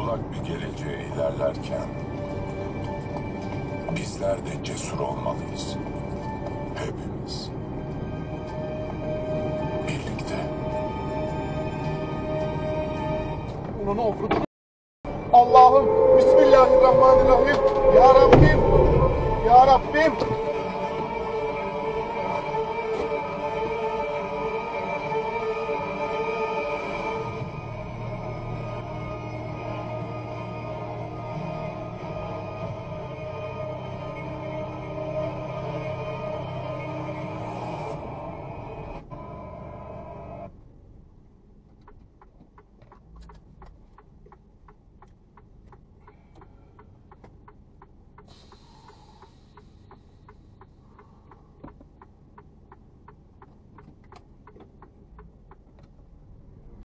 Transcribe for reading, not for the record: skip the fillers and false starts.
parlak bir geleceğe ilerlerken bizler de cesur olmalıyız. Hepimiz. Birlikte. Onu okudum. Allah'ım Bismillahirrahmanirrahim. Ya Rabbim. Ya Rabbim.